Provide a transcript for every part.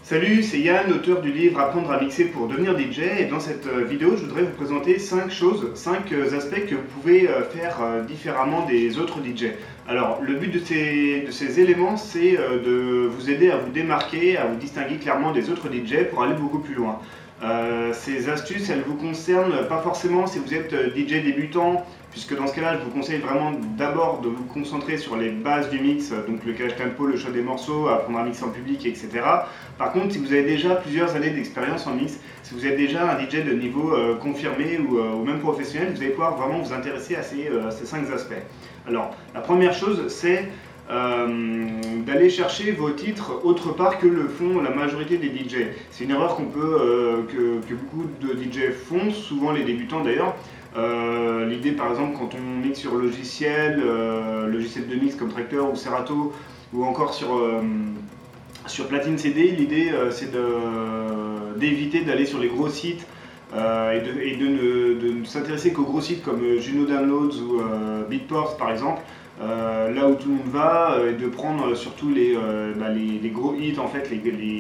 Salut, c'est Yann, auteur du livre Apprendre à mixer pour devenir DJ. Et dans cette vidéo, je voudrais vous présenter 5 choses, 5 aspects que vous pouvez faire différemment des autres DJ. Alors, le but de ces éléments, c'est de vous aider à vous démarquer, à vous distinguer clairement des autres DJ pour aller beaucoup plus loin. Ces astuces, elles vous concernent pas forcément si vous êtes DJ débutant, puisque dans ce cas-là, je vous conseille vraiment d'abord de vous concentrer sur les bases du mix, donc le cache tempo, le choix des morceaux, apprendre à mixer en public, etc. Par contre, si vous avez déjà plusieurs années d'expérience en mix, si vous êtes déjà un DJ de niveau confirmé ou même professionnel, vous allez pouvoir vraiment vous intéresser à ces 5 aspects. Alors, la première chose, c'est d'aller chercher vos titres autre part que le font la majorité des DJ. C'est une erreur que beaucoup de DJ font, souvent les débutants d'ailleurs. L'idée par exemple quand on mixe sur logiciel de mix comme Traktor ou Serato ou encore sur platine CD, l'idée c'est d'éviter d'aller sur les gros sites et de ne s'intéresser qu'aux gros sites comme Juno Downloads ou Beatport par exemple. Là où tout le monde va, et de prendre surtout les gros hits, en fait,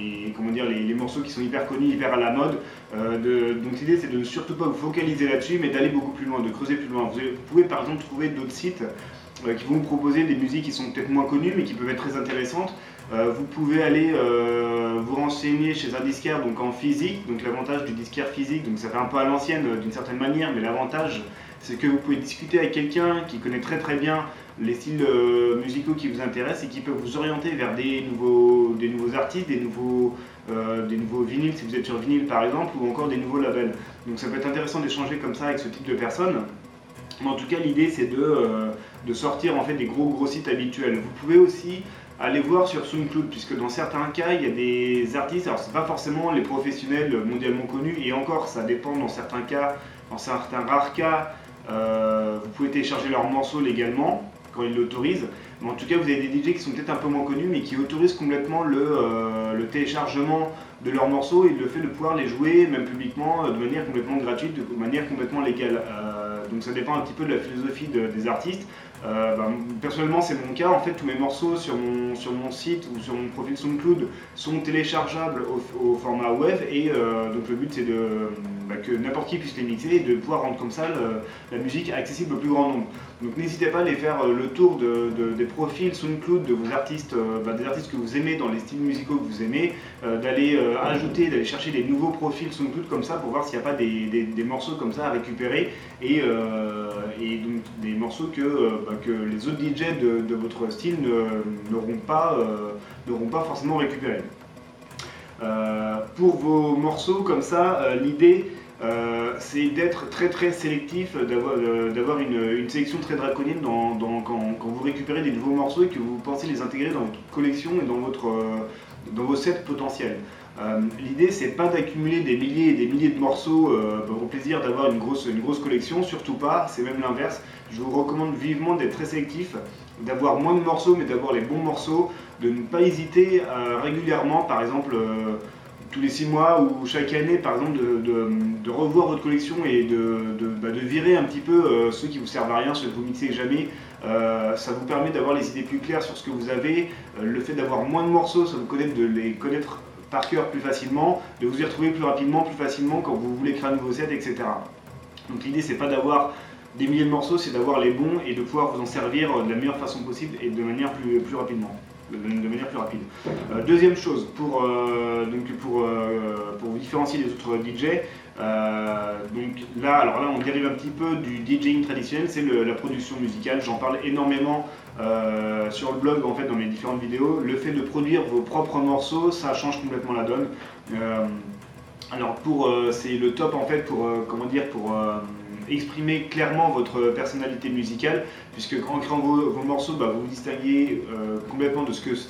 les morceaux qui sont hyper connus, hyper à la mode. Donc l'idée c'est de ne surtout pas vous focaliser là-dessus, mais d'aller beaucoup plus loin, de creuser plus loin. Vous pouvez par exemple trouver d'autres sites qui vont vous proposer des musiques qui sont peut-être moins connues, mais qui peuvent être très intéressantes. Vous pouvez aller vous renseigner chez un disquaire donc en physique, donc l'avantage du disquaire physique, donc ça fait un peu à l'ancienne d'une certaine manière, mais l'avantage c'est que vous pouvez discuter avec quelqu'un qui connaît très très bien les styles musicaux qui vous intéressent et qui peuvent vous orienter vers des nouveaux artistes, des nouveaux vinyles si vous êtes sur vinyle par exemple, ou encore des nouveaux labels. Donc ça peut être intéressant d'échanger comme ça avec ce type de personnes. Mais en tout cas l'idée c'est de sortir en fait des gros sites habituels. Vous pouvez aussi aller voir sur SoundCloud, puisque dans certains cas il y a des artistes, alors c'est pas forcément les professionnels mondialement connus, et encore ça dépend dans certains cas, dans certains rares cas, vous pouvez télécharger leurs morceaux légalement quand ils l'autorisent, mais en tout cas vous avez des DJ qui sont peut-être un peu moins connus mais qui autorisent complètement le téléchargement de leurs morceaux et le fait de pouvoir les jouer même publiquement de manière complètement gratuite, de manière complètement légale. Donc ça dépend un petit peu de la philosophie des artistes. Personnellement c'est mon cas, en fait tous mes morceaux sur mon site ou sur mon profil SoundCloud sont téléchargeables au format web et donc le but c'est que n'importe qui puisse les mixer et de pouvoir rendre comme ça la musique accessible au plus grand nombre. Donc n'hésitez pas à aller faire le tour des profils SoundCloud de vos artistes, des artistes que vous aimez dans les styles musicaux que vous aimez, d'aller d'aller chercher des nouveaux profils SoundCloud comme ça pour voir s'il n'y a pas des morceaux comme ça à récupérer et donc des morceaux que les autres DJ de votre style n'auront pas forcément récupérés. Pour vos morceaux comme ça, l'idée c'est d'être très sélectif, d'avoir une sélection très draconienne quand vous récupérez des nouveaux morceaux et que vous pensez les intégrer dans votre collection et dans vos sets potentiels. L'idée c'est pas d'accumuler des milliers et des milliers de morceaux au plaisir d'avoir une grosse collection, surtout pas, c'est même l'inverse. Je vous recommande vivement d'être très sélectif, d'avoir moins de morceaux mais d'avoir les bons morceaux, de ne pas hésiter régulièrement, par exemple tous les 6 mois ou chaque année par exemple de revoir votre collection et de virer un petit peu ceux qui vous servent à rien, ceux que vous mixez jamais. Ça vous permet d'avoir les idées plus claires sur ce que vous avez, le fait d'avoir moins de morceaux, ça vous permet de les connaître par cœur plus facilement, de vous y retrouver plus rapidement, plus facilement quand vous voulez créer un nouveau set, etc. Donc l'idée c'est pas d'avoir des milliers de morceaux, c'est d'avoir les bons et de pouvoir vous en servir de la meilleure façon possible et de manière plus rapidement. De manière plus rapide. Deuxième chose, pour vous différencier des autres DJ, donc là on dérive un petit peu du DJing traditionnel, c'est la production musicale. J'en parle énormément sur le blog, en fait, dans mes différentes vidéos. Le fait de produire vos propres morceaux, ça change complètement la donne. Alors c'est le top en fait pour exprimer clairement votre personnalité musicale, puisque en créant vos morceaux, vous vous distinguez complètement de ce que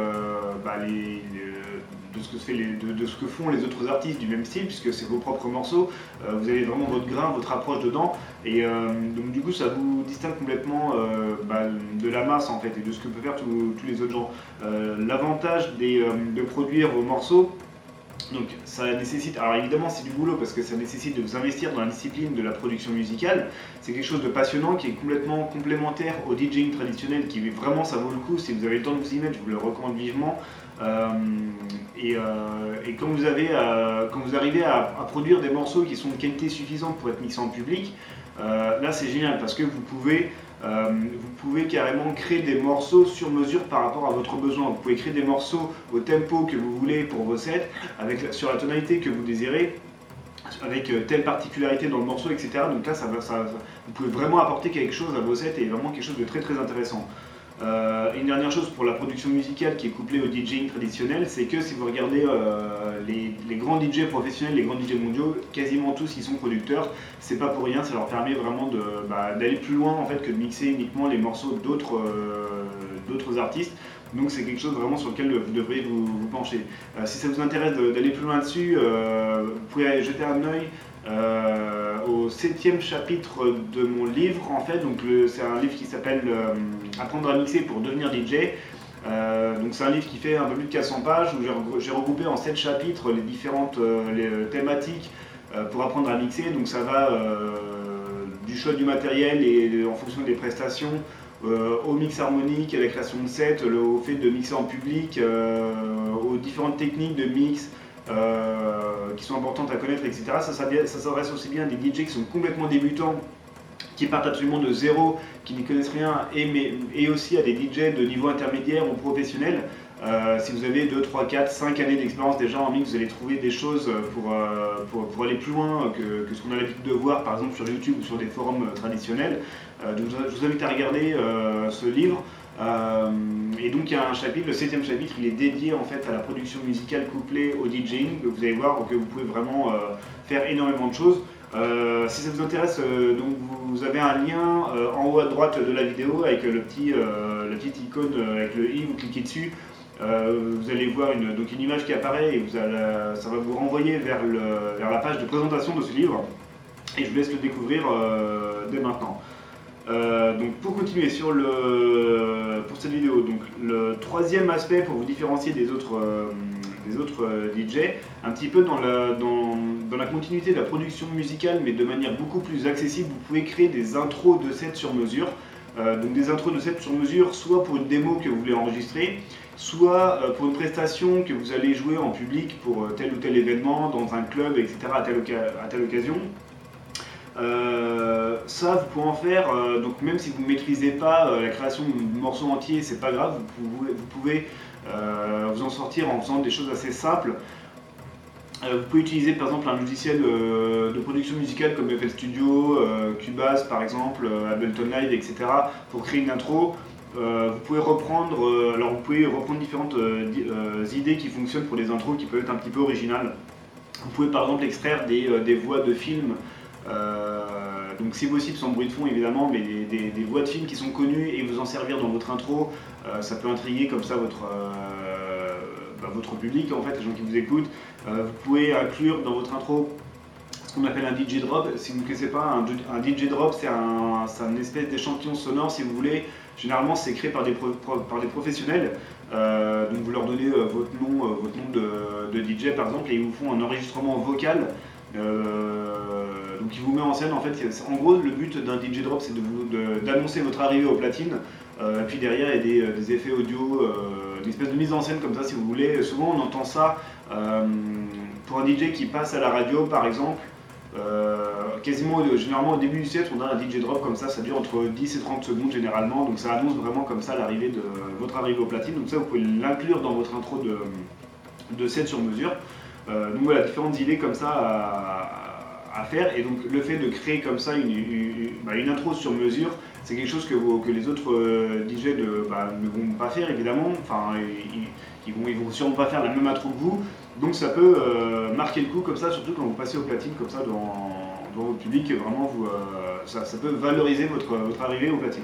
font les autres artistes du même style, puisque c'est vos propres morceaux, vous avez vraiment votre grain, votre approche dedans, et donc du coup ça vous distingue complètement de la masse en fait, et de ce que peuvent faire tous les autres gens. L'avantage de produire vos morceaux, donc ça nécessite, alors évidemment c'est du boulot parce que ça nécessite de vous investir dans la discipline de la production musicale. C'est quelque chose de passionnant qui est complètement complémentaire au DJing traditionnel, qui vraiment ça vaut le coup. Si vous avez le temps de vous y mettre, je vous le recommande vivement. Et quand vous arrivez à produire des morceaux qui sont de qualité suffisante pour être mixés en public, là c'est génial parce que vous pouvez carrément créer des morceaux sur mesure par rapport à votre besoin. Vous pouvez créer des morceaux au tempo que vous voulez pour vos sets, sur la tonalité que vous désirez, avec telle particularité dans le morceau, etc. Donc là, vous pouvez vraiment apporter quelque chose à vos sets et vraiment quelque chose de très très intéressant. Une dernière chose pour la production musicale qui est couplée au DJing traditionnel, c'est que si vous regardez les grands DJ professionnels, les grands DJ mondiaux, quasiment tous ils sont producteurs. C'est pas pour rien, ça leur permet vraiment d'aller plus loin en fait que de mixer uniquement les morceaux d'autres artistes. Donc c'est quelque chose vraiment sur lequel vous devriez vous pencher. Si ça vous intéresse d'aller plus loin là-dessus, vous pouvez aller jeter un œil au 7e chapitre de mon livre en fait. Donc c'est un livre qui s'appelle Apprendre à mixer pour devenir DJ. Donc c'est un livre qui fait un peu plus de 400 pages où j'ai regroupé en 7 chapitres les différentes thématiques pour apprendre à mixer. Donc ça va du choix du matériel et en fonction des prestations, au mix harmonique, à la création de sets, au fait de mixer en public, aux différentes techniques de mix qui sont importantes à connaître, etc. Ça s'adresse aussi bien à des DJ qui sont complètement débutants, qui partent absolument de zéro, qui n'y connaissent rien, et aussi à des DJ de niveau intermédiaire ou professionnel. Si vous avez 2, 3, 4, 5 années d'expérience déjà en mix, vous allez trouver des choses pour aller plus loin que ce qu'on a l'habitude de voir par exemple sur YouTube ou sur des forums traditionnels. Donc je vous invite à regarder ce livre. Et donc il y a un chapitre, le 7e chapitre, il est dédié en fait à la production musicale couplée au DJing. Vous allez voir que vous pouvez vraiment faire énormément de choses. Si ça vous intéresse, donc vous avez un lien en haut à droite de la vidéo avec la petite icône avec le i, vous cliquez dessus. Vous allez voir une image qui apparaît et ça va vous renvoyer vers la page de présentation de ce livre. Et je vous laisse le découvrir dès maintenant. Donc pour continuer pour cette vidéo, donc le 3e aspect pour vous différencier des autres DJ, un petit peu dans la continuité de la production musicale mais de manière beaucoup plus accessible, vous pouvez créer des intros de sets sur mesure. Donc des intros de sets sur mesure, soit pour une démo que vous voulez enregistrer, soit pour une prestation que vous allez jouer en public pour tel ou tel événement, dans un club, etc. à telle occasion. Ça, vous pouvez en faire, donc même si vous ne maîtrisez pas la création de morceaux entiers, c'est pas grave, vous pouvez vous en sortir en faisant des choses assez simples. Vous pouvez utiliser par exemple un logiciel de production musicale comme FL Studio, Cubase par exemple, Ableton Live, etc. pour créer une intro. Vous pouvez reprendre différentes idées qui fonctionnent pour des intros qui peuvent être un petit peu originales. Vous pouvez par exemple extraire des voix de films, donc si possible sans bruit de fond évidemment, mais des voix de films qui sont connues et vous en servir dans votre intro. Ça peut intriguer comme ça votre public, en fait, les gens qui vous écoutent. Vous pouvez inclure dans votre intro ce qu'on appelle un DJ drop. Si vous ne connaissez pas, un DJ drop, c'est une espèce d'échantillon sonore, si vous voulez. Généralement, c'est créé par des professionnels. Donc vous leur donnez votre nom de DJ par exemple, et ils vous font un enregistrement vocal. Donc il vous met en scène en fait. En gros, le but d'un DJ drop, c'est d'annoncer votre arrivée aux platines. Et puis derrière, il y a des effets audio, une espèce de mise en scène comme ça si vous voulez. Souvent on entend ça pour un DJ qui passe à la radio par exemple. Généralement au début du set, on a un DJ drop comme ça dure entre 10 et 30 secondes généralement. Donc ça annonce vraiment comme ça votre arrivée aux platines. Donc ça, vous pouvez l'inclure dans votre intro de set sur mesure. Donc voilà, différentes idées comme ça à faire. Et donc le fait de créer comme ça une intro sur mesure, c'est quelque chose que les autres DJ ne vont pas faire évidemment. Enfin, ils vont sûrement pas faire la même intro que vous. Donc ça peut marquer le coup comme ça, surtout quand vous passez aux platines comme ça dans votre public. Vraiment, ça peut valoriser votre arrivée aux platines.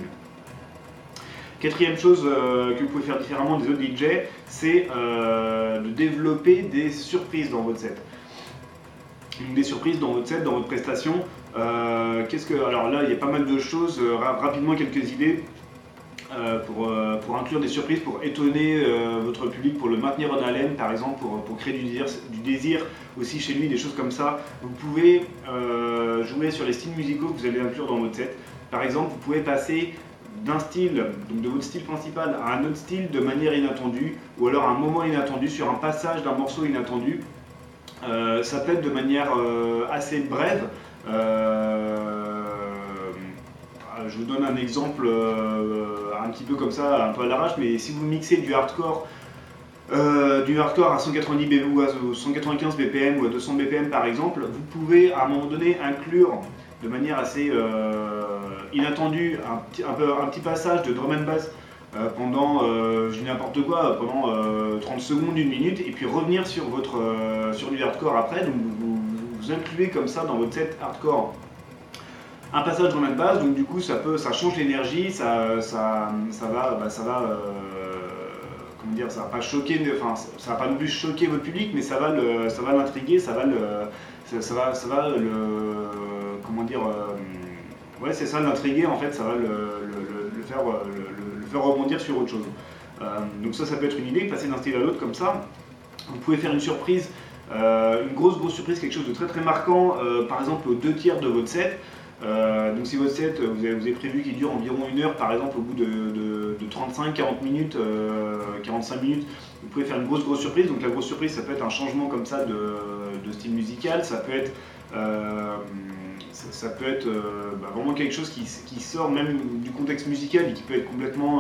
4e chose que vous pouvez faire différemment des autres DJ, c'est de développer des surprises dans votre set. Donc des surprises dans votre set, dans votre prestation. Alors là, il y a pas mal de choses. Rapidement, quelques idées pour inclure des surprises, pour étonner votre public, pour le maintenir en haleine, par exemple, pour créer du désir aussi chez lui, des choses comme ça. Vous pouvez jouer sur les styles musicaux que vous allez inclure dans votre set. Par exemple, vous pouvez passer d'un style, donc de votre style principal à un autre style de manière inattendue, ou alors à un moment inattendu, sur un passage d'un morceau inattendu. Ça peut être de manière assez brève. Je vous donne un exemple un petit peu comme ça, un peu à l'arrache, mais si vous mixez du hardcore à 190 ou à 195 BPM ou à 200 BPM par exemple, vous pouvez à un moment donné inclure de manière assez inattendue un petit passage de drum and bass pendant, je dis n'importe quoi, pendant 30 secondes, 1 minute, et puis revenir sur, sur du hardcore après. Donc vous incluez comme ça dans votre set hardcore un passage drum and bass, donc du coup ça change l'énergie, ça va comment dire, ça va pas choquer, enfin ça va pas non plus choquer votre public, mais ça va l'intriguer, comment dire, ouais c'est ça, l'intriguer en fait, ça va le faire rebondir sur autre chose. Donc ça peut être une idée, passer d'un style à l'autre comme ça. Vous pouvez faire une surprise, une grosse surprise, quelque chose de très marquant, par exemple aux 2/3 de votre set. Donc si votre set, vous avez prévu qu'il dure environ 1 heure, par exemple au bout de 35-40 minutes, 45 minutes, vous pouvez faire une grosse surprise. Donc la grosse surprise, ça peut être un changement comme ça de style musical, ça peut être vraiment quelque chose qui sort même du contexte musical et qui peut être complètement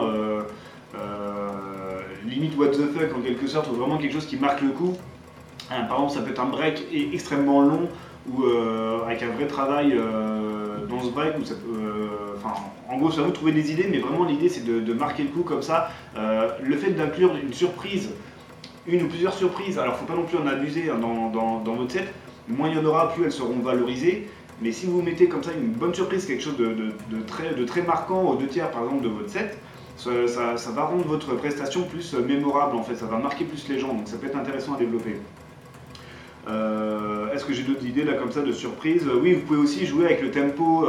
limite what the fuck en quelque sorte, ou vraiment quelque chose qui marque le coup. Par exemple, ça peut être un break extrêmement long, ou avec un vrai travail dans ce break, où ça peut, en gros, ça va vous trouver des idées, mais vraiment l'idée c'est de marquer le coup comme ça. Le fait d'inclure une surprise, une ou plusieurs surprises, alors faut pas non plus en abuser hein, dans votre set, moins il y en aura, plus elles seront valorisées. Mais si vous mettez comme ça une bonne surprise, quelque chose de très marquant aux 2/3 par exemple de votre set, ça va rendre votre prestation plus mémorable en fait, ça va marquer plus les gens, donc ça peut être intéressant à développer. Est-ce que j'ai d'autres idées là comme ça de surprise? Oui, vous pouvez aussi jouer avec le tempo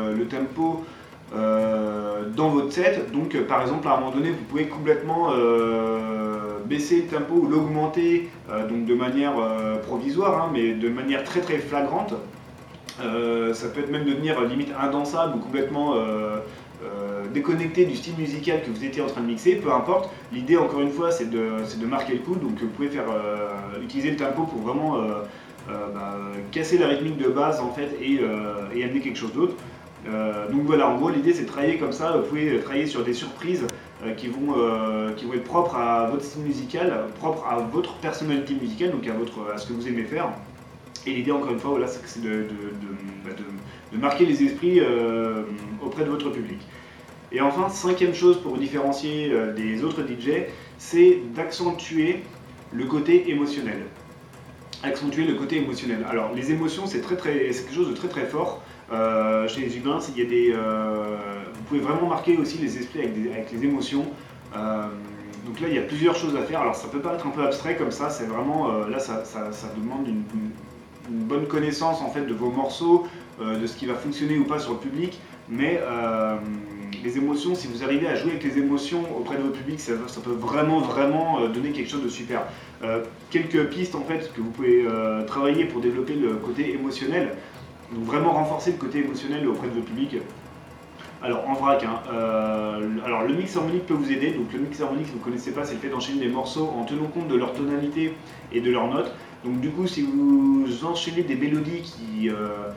dans votre set. Donc par exemple à un moment donné vous pouvez complètement baisser le tempo ou l'augmenter donc de manière provisoire hein, mais de manière très flagrante. Ça peut être même devenir limite indansable ou complètement déconnecté du style musical que vous étiez en train de mixer, peu importe. L'idée encore une fois c'est de marquer le coup, donc vous pouvez utiliser le tempo pour vraiment casser la rythmique de base en fait et amener quelque chose d'autre. Donc voilà, en gros l'idée c'est de travailler comme ça, vous pouvez travailler sur des surprises qui vont être propres à votre style musical, propres à votre personnalité musicale, donc à ce que vous aimez faire. Et l'idée encore une fois voilà, c'est de marquer les esprits auprès de votre public. Et enfin, 5e chose pour vous différencier des autres DJ, c'est d'accentuer le côté émotionnel. Accentuer le côté émotionnel. Alors les émotions c'est quelque chose de très fort. Chez les humains, vous pouvez vraiment marquer aussi les esprits avec les émotions. Donc là il y a plusieurs choses à faire. Alors ça peut paraître un peu abstrait comme ça, c'est vraiment là ça demande une bonne connaissance en fait de vos morceaux, de ce qui va fonctionner ou pas sur le public, mais les émotions, si vous arrivez à jouer avec les émotions auprès de votre public, ça peut vraiment donner quelque chose de super. Quelques pistes en fait que vous pouvez travailler pour développer le côté émotionnel, donc vraiment renforcer le côté émotionnel auprès de votre public. Alors en vrac, hein, alors le mix harmonique peut vous aider. Donc le mix harmonique, si vous ne connaissez pas, c'est le fait d'enchaîner des morceaux en tenant compte de leur tonalité et de leurs notes. Donc du coup, si vous enchaînez des mélodies qui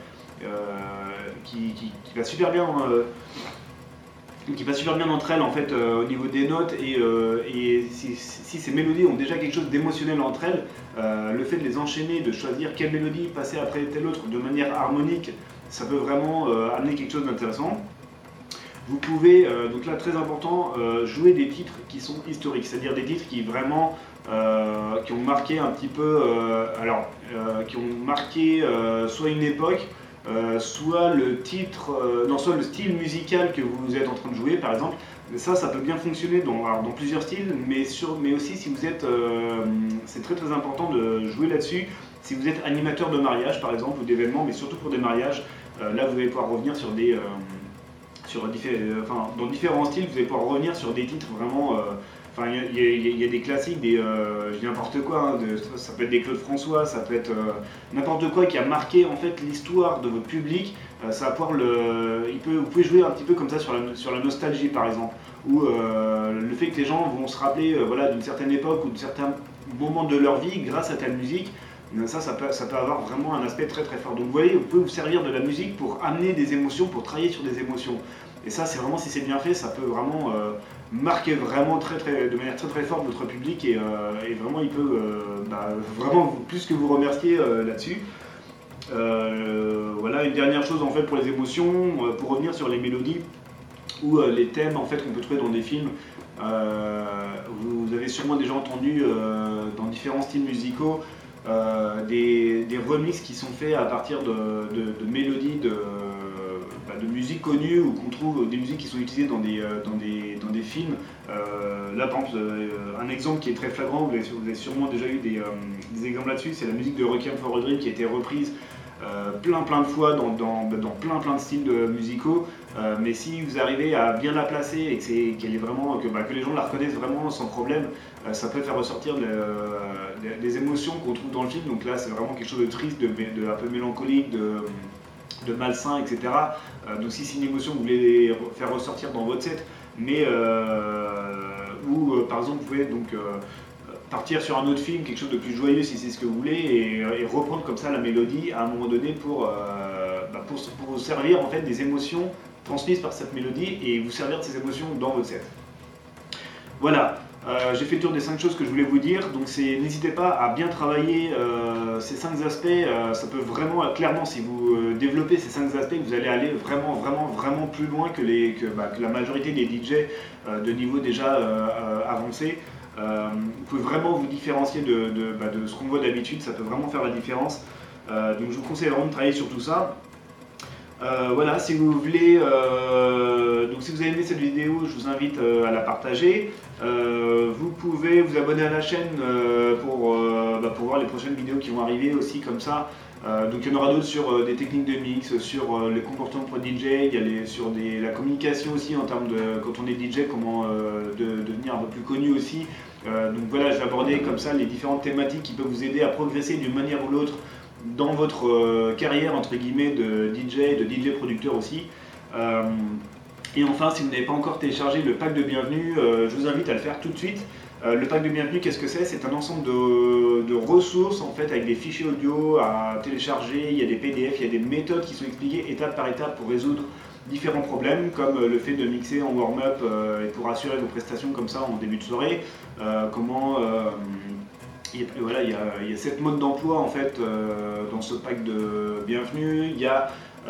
va super bien entre elles en fait au niveau des notes, et si ces mélodies ont déjà quelque chose d'émotionnel entre elles, le fait de les enchaîner, de choisir quelle mélodie passer après telle autre de manière harmonique, ça peut vraiment amener quelque chose d'intéressant. Vous pouvez, donc là très important, jouer des titres qui sont historiques, c'est-à-dire des titres qui vraiment qui ont marqué un petit peu, qui ont marqué soit une époque, soit le titre, soit le style musical que vous êtes en train de jouer par exemple. Ça peut bien fonctionner dans plusieurs styles, mais aussi si vous êtes, c'est très important de jouer là-dessus, si vous êtes animateur de mariage par exemple, ou d'événements, mais surtout pour des mariages, là vous allez pouvoir revenir sur dans différents styles, vous allez pouvoir revenir sur des titres vraiment Enfin, il y a des classiques, je dis n'importe quoi, hein, ça peut être des Claude François, ça peut être n'importe quoi qui a marqué en fait l'histoire de votre public. Ça va pouvoir vous pouvez jouer un petit peu comme ça sur la nostalgie par exemple, ou le fait que les gens vont se rappeler voilà, d'une certaine époque ou de certains moments de leur vie grâce à telle musique. Ça peut avoir vraiment un aspect très très fort. Donc vous voyez, vous pouvez vous servir de la musique pour amener des émotions, pour travailler sur des émotions. Et ça, c'est vraiment, si c'est bien fait, ça peut vraiment marquer vraiment de manière très très forte votre public et vraiment, il peut vraiment plus que vous remercier là-dessus. Voilà, une dernière chose en fait pour les émotions, pour revenir sur les mélodies ou les thèmes en fait qu'on peut trouver dans des films. Vous avez sûrement déjà entendu dans différents styles musicaux des remixes qui sont faits à partir de mélodies de musique connue ou qu'on trouve des musiques qui sont utilisées dans des films. Là par exemple, un exemple qui est très flagrant, vous avez sûrement déjà eu des exemples là-dessus, c'est la musique de Requiem for a Dream qui a été reprise plein de fois dans plein de styles musicaux, mais si vous arrivez à bien la placer et que les gens la reconnaissent vraiment sans problème, ça peut faire ressortir des émotions qu'on trouve dans le film. Donc là c'est vraiment quelque chose de triste, un peu mélancolique, de malsain, etc. Donc si c'est une émotion que vous voulez faire ressortir dans votre set, mais par exemple vous pouvez donc partir sur un autre film, quelque chose de plus joyeux si c'est ce que vous voulez, et reprendre comme ça la mélodie à un moment donné pour vous servir en fait des émotions transmises par cette mélodie et vous servir de ces émotions dans votre set. Voilà, j'ai fait le tour des 5 choses que je voulais vous dire, donc n'hésitez pas à bien travailler ces 5 aspects, ça peut vraiment, clairement si vous développez ces 5 aspects, vous allez aller vraiment plus loin que la majorité des DJ de niveau déjà avancé. Vous pouvez vraiment vous différencier de ce qu'on voit d'habitude, ça peut vraiment faire la différence. Donc je vous conseille vraiment de travailler sur tout ça. Voilà, si vous voulez, donc si vous avez aimé cette vidéo, je vous invite à la partager. Vous pouvez vous abonner à la chaîne pour voir les prochaines vidéos qui vont arriver aussi comme ça. Donc il y en aura d'autres sur des techniques de mix, sur les comportements pour DJ, il y a sur la communication aussi en termes de quand on est DJ, comment devenir un peu plus connu aussi. Donc voilà, je vais aborder comme ça les différentes thématiques qui peuvent vous aider à progresser d'une manière ou l'autre dans votre carrière entre guillemets de DJ producteur aussi. Et enfin, si vous n'avez pas encore téléchargé le pack de bienvenue, je vous invite à le faire tout de suite. Le pack de bienvenue, qu'est-ce que c'est? C'est un ensemble de ressources en fait avec des fichiers audio à télécharger, il y a des PDF, il y a des méthodes qui sont expliquées étape par étape pour résoudre différents problèmes, comme le fait de mixer en warm-up et pour assurer vos prestations comme ça en début de soirée. Voilà, il y a 7 modes d'emploi en fait dans ce pack de bienvenue. Il y a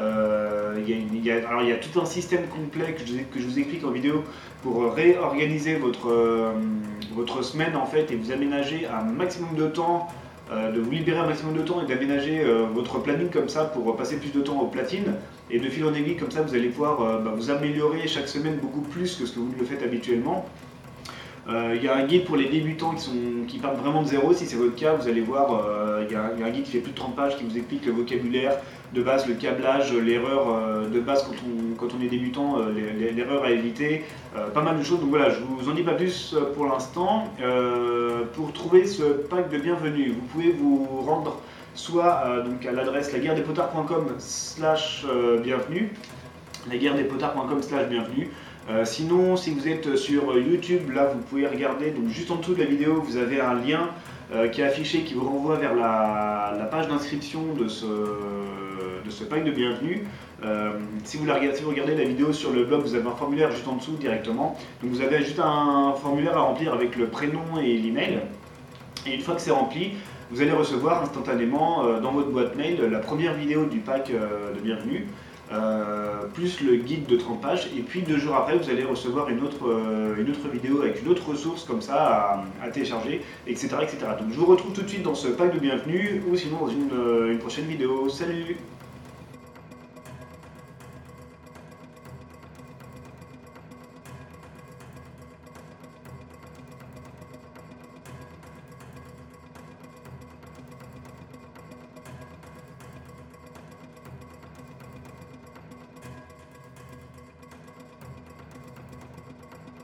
tout un système complet que je vous explique en vidéo pour réorganiser votre semaine en fait et vous aménager un maximum de temps, de vous libérer un maximum de temps et d'aménager votre planning comme ça pour passer plus de temps aux platines. Et de fil en aiguille comme ça vous allez pouvoir vous améliorer chaque semaine beaucoup plus que ce que vous le faites habituellement. Il y a un guide pour les débutants qui partent vraiment de zéro. Si c'est votre cas, vous allez voir, il y a un guide qui fait plus de 30 pages qui vous explique le vocabulaire de base, le câblage, l'erreur de base quand on est débutant, l'erreur à éviter, pas mal de choses. Donc voilà, je vous en dis pas plus pour l'instant. Pour trouver ce pack de bienvenue, vous pouvez vous rendre soit donc à l'adresse laguerredespotards.com/bienvenue, laguerredespotards.com/bienvenue. Sinon, si vous êtes sur YouTube, là vous pouvez regarder, donc juste en dessous de la vidéo, vous avez un lien qui est affiché, qui vous renvoie vers la page d'inscription de ce pack de bienvenue. Si vous regardez la vidéo sur le blog, vous avez un formulaire juste en dessous directement. Donc vous avez juste un formulaire à remplir avec le prénom et l'email. Et une fois que c'est rempli, vous allez recevoir instantanément dans votre boîte mail la première vidéo du pack de bienvenue. Plus le guide de 30 pages, et puis 2 jours après vous allez recevoir une autre vidéo avec une autre ressource comme ça à télécharger, etc., etc. Donc je vous retrouve tout de suite dans ce pack de bienvenue ou sinon dans une prochaine vidéo. Salut!